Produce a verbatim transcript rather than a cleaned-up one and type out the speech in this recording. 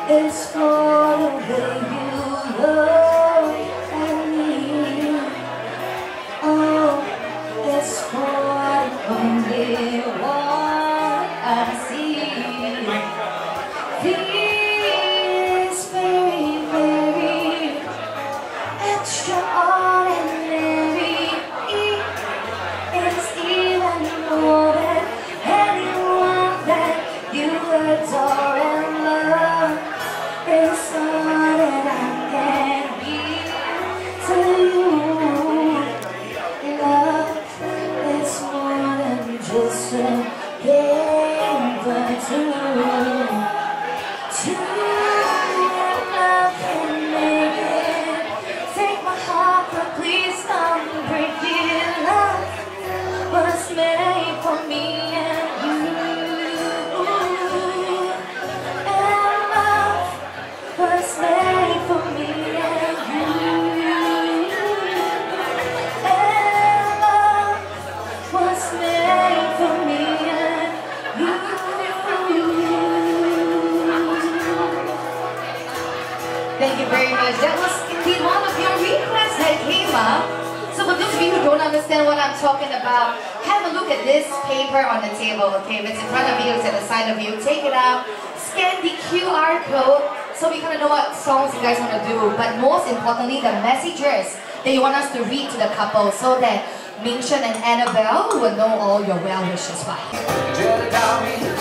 It's for the way you look at me. Oh, it's for only what I see. This very, very extraordinary. It's even more than anyone that you adore and love. It's all that I can give to you. Love is more than just a game, but true. True love can make it. Take my heart, but please don't break it. Love was made for me and you. Was made for me and you. And love was made for me and you. Thank you very much. That was indeed one of your requests that came up. So for those of you who don't understand what I'm talking about, have a look at this paper on the table, okay? If it's in front of you, it's at the side of you, take it out, scan the Q R code, so we kind of know what songs you guys want to do, but most importantly, the messages that you want us to read to the couple, so that Ming Shen and Annabelle will know all your well wishes. Bye.